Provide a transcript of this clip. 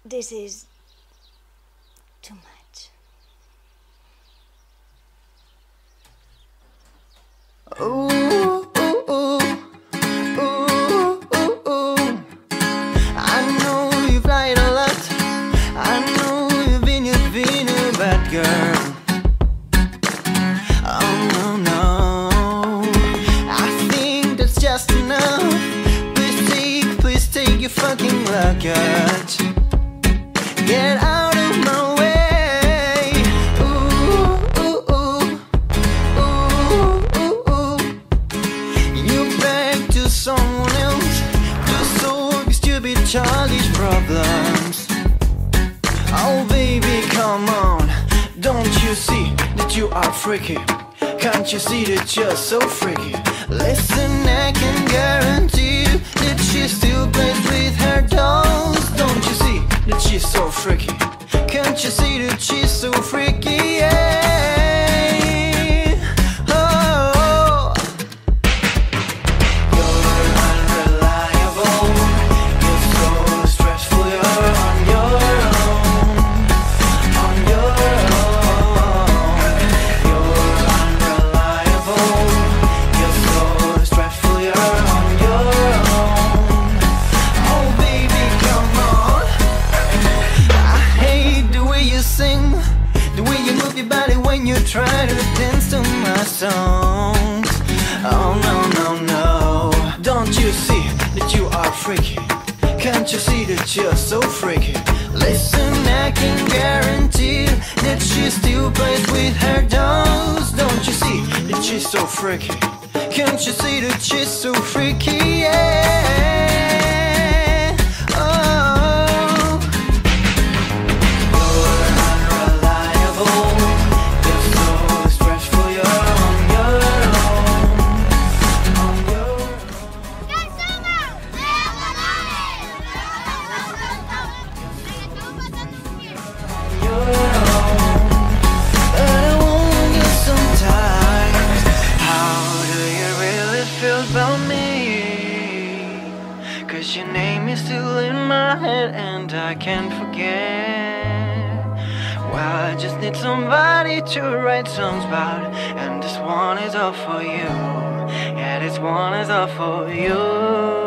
This is too much. Ooh, ooh, ooh, ooh, ooh, ooh. I know you've lied a lot. I know you've been a bad girl. Oh no, no, I think that's just enough. Please take your fucking luggage. Get out of my way. Ooh, ooh, ooh, ooh, ooh, ooh. You beg to someone else to solve your stupid childish problems. Oh baby, come on. Don't you see that you are freaky? Can't you see that you're so freaky? Listen, I can guarantee you that she still plays with her dolls. Don't you see that she's so freaky? Can't you see that she's so freaky? Yeah. Oh, you're unreliable. You're so stressful. You're on your own. On your own. You're unreliable. You're so stressful. You're on your own. Oh baby, come on. I hate the way you sing, the way you move your body when you try to dance to my songs. Oh no, no, no. Don't you see that you are freaky? Can't you see that you're so freaky? Listen, I can guarantee that she still plays with her dolls. Don't you see that she's so freaky? Can't you see that she's so freaky? Yeah. Oh, you're unreliable. You're so stressful. You're on your own. On your own. But I wonder sometimes, how do you really feel about me? 'Cause your name is still in my head and I can't forget. Well, I just need somebody to write songs about, and this one is all for you. Yeah, this one is all for you.